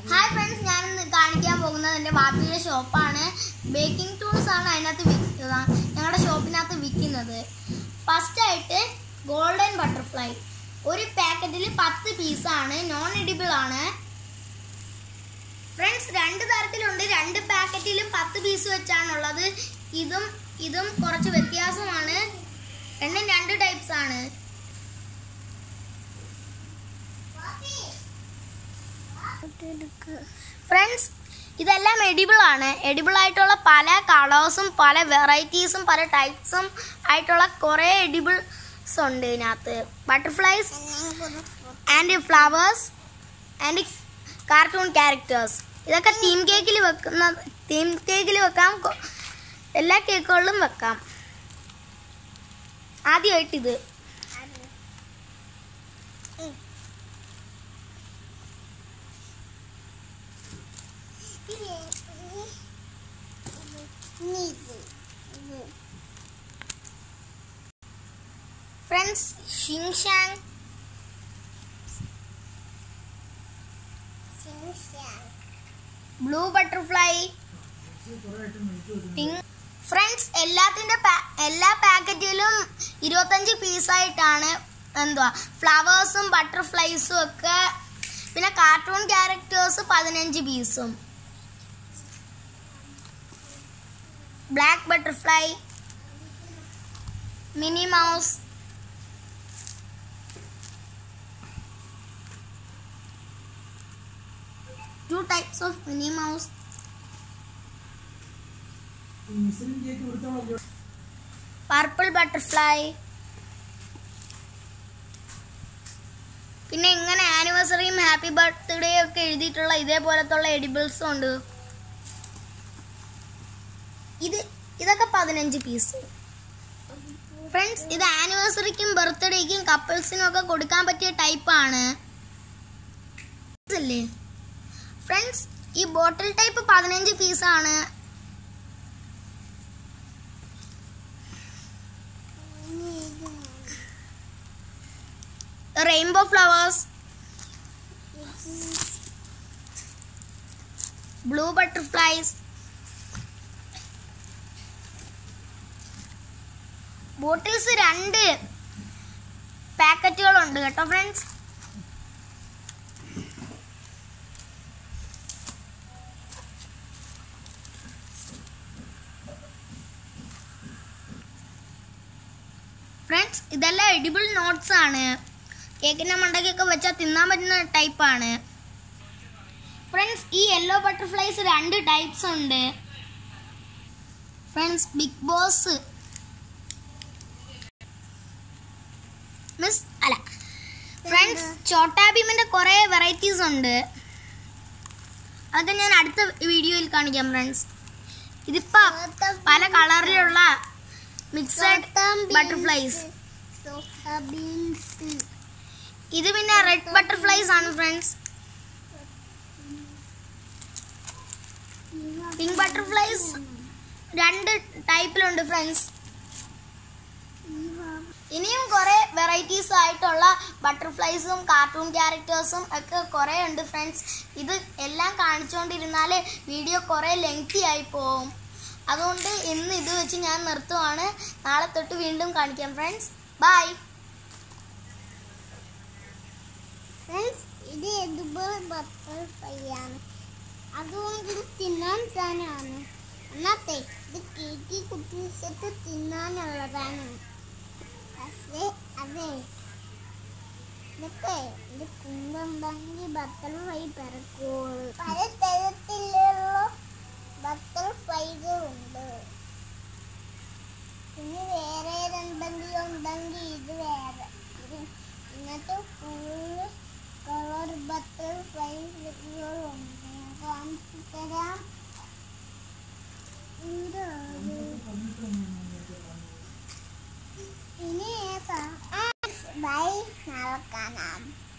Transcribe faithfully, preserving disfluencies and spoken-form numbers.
Hi friends, ഞാനിന്ന് കാണിക്കാൻ പോകുന്നത് എൻ്റെ വാപ്പിയുടെ ഷോപ്പാണ്. ബേക്കിംഗ് ടൂൾസ് ആണ് അതിനകത്ത് വിൽക്കുക, ഞങ്ങളുടെ ഷോപ്പിനകത്ത് വിൽക്കുന്നത്. ഫസ്റ്റായിട്ട് ഗോൾഡൻ ബട്ടർഫ്ലൈ ഒരു പാക്കറ്റിൽ പത്ത് പീസാണ്, നോൺ എഡിബിൾ ആണ്. ഫ്രണ്ട്സ്, രണ്ട് തരത്തിലുണ്ട്, രണ്ട് പാക്കറ്റിലും പത്ത് പീസ് വെച്ചാണുള്ളത്. ഇതും ഇതും കുറച്ച് വ്യത്യാസമാണ്. രണ്ടും രണ്ട് ടൈപ്സ് ആണ്. ഫ്രണ്ട്സ്, ഇതെല്ലാം എഡിബിൾ ആണ്. എഡിബിൾ ആയിട്ടുള്ള പല കളേഴ്സും പല വെറൈറ്റീസും പല ടൈപ്സും ആയിട്ടുള്ള കുറേ എഡിബിൾസ് ഉണ്ട് ഇതിനകത്ത്. Butterflies and flowers and cartoon characters. ഇതൊക്കെ തീം കേക്കിൽ വെക്കുന്ന തീം കേക്കിൽ വെക്കാം, എല്ലാ കേക്കുകളിലും വെക്കാം. ആദ്യമായിട്ടിത് ഫ്രണ്ട്സ്, ഷിങ്ഷാങ് ബ്ലൂ ബട്ടർഫ്ലൈ, പിങ്ക്. ഫ്രണ്ട്സ്, എല്ലാത്തിൻ്റെ എല്ലാ പാക്കറ്റിലും ഇരുപത്തഞ്ച് പീസായിട്ടാണ്. എന്തുവാ ഫ്ലവേഴ്സും ബട്ടർഫ്ലൈസും ഒക്കെ, പിന്നെ കാർട്ടൂൺ ക്യാരക്ടേഴ്സ് പതിനഞ്ച് പീസും. Black butterfly, Minnie Mouse, two types of Minnie Mouse, purple butterfly. പിന്നെ ഇങ്ങനെ ആനിവേഴ്സറിയും ഹാപ്പി ബർത്ത്ഡേ ഒക്കെ എഴുതിയിട്ടുള്ള ഇതേപോലത്തുള്ള എഡിബിൾസും ഉണ്ട്. ഇത് ഇതൊക്കെ പതിനഞ്ച് പീസ്. ഫ്രണ്ട്സ്, ഇത് ആനിവേഴ്സറിക്കും ബർത്ത്ഡേക്കും കപ്പിൾസിനും ഒക്കെ കൊടുക്കാൻ പറ്റിയ ടൈപ്പാണ് അല്ലേ. ഫ്രണ്ട്സ്, ഈ ബോട്ടിൽ ടൈപ്പ് പതിനഞ്ച് പീസാണ്. Rainbow flowers, blue butterflies. Bottles രണ്ട് പാക്കറ്റുകളുണ്ട് കേട്ടോ ഫ്രണ്ട്സ്. ഫ്രണ്ട്സ്, ഇതെല്ലാം എഡിബിൾ നോട്ട്സ് ആണ്. കേക്കിൻ്റെ മണ്ടയ്ക്കൊക്കെ വെച്ചാൽ തിന്നാൻ പറ്റുന്ന ടൈപ്പാണ്. ഫ്രണ്ട്സ്, ഈ യെല്ലോ ബട്ടർഫ്ലൈസ് രണ്ട് ടൈപ്സ് ഉണ്ട്. ഫ്രണ്ട്സ്, ബിഗ് ബോസ് മിസ് അല്ല ഫ്രണ്ട്സ്, ചോട്ടാ ഭീമിൻ്റെ കുറേ വെറൈറ്റീസ് ഉണ്ട്. അതൊക്കെ ഞാൻ അടുത്ത വീഡിയോയിൽ കാണിക്കാം ഫ്രണ്ട്സ്. ഇതിപ്പോൾ പല കളറിലുള്ള മിക്സഡ് ബട്ടർഫ്ലൈസ്. ഇത് പിന്നെ റെഡ് ബട്ടർഫ്ലൈസ് ആണ് ഫ്രണ്ട്സ്. പിങ്ക് ബട്ടർഫ്ലൈസ് രണ്ട് ടൈപ്പിലുണ്ട് ഫ്രണ്ട്സ്. ഇനിയും കുറേ വെറൈറ്റീസ് ആയിട്ടുള്ള ബട്ടർഫ്ലൈസും കാർട്ടൂൺ ക്യാരക്ടേഴ്സും ഒക്കെ കുറേ ഉണ്ട് ഫ്രണ്ട്സ്. ഇത് എല്ലാം കാണിച്ചുകൊണ്ടിരുന്നാൽ വീഡിയോ കുറേ ലെങ്തി ആയി പോവും. അതുകൊണ്ട് ഇന്ന് ഇത് വെച്ച് ഞാൻ നിർത്തുവാണ്. നാളെ തൊട്ട് വീണ്ടും കാണിക്കാം ഫ്രണ്ട്സ്. ബൈ. ഫ്രണ്ട്സ്, ഇത് എഡിബിൾ ബട്ടർഫ്ലൈ ആണ്, അതുകൊണ്ട് ഇത് തിന്നാൻ സാധനമാണ്. അന്നത്തെ ഇത് കേക്ക് കുട്ടിയിട്ട് തിന്നാനുള്ളതാണ്. പക്ഷേ അതെ ഇതൊക്കെ ഇത് കുന്നുണ്ടെങ്കിൽ ബട്ടർഫ്ലൈ പിറക്കുള്ളൂ. പല തരത്തിലുള്ള ബട്ടർഫ്ലൈകളുണ്ട്. പിന്നെ വേറെ എന്തെങ്കിലും ഉണ്ടെങ്കിൽ ഇത് വേറെ. ഇങ്ങനത്തെ ഫുള്ള് കളർ ബട്ടർഫ്ലൈകളുണ്ട്. ഞാൻ കാണിച്ചു തരാം. ഇനി ബൈ, നാളെ കാണാം.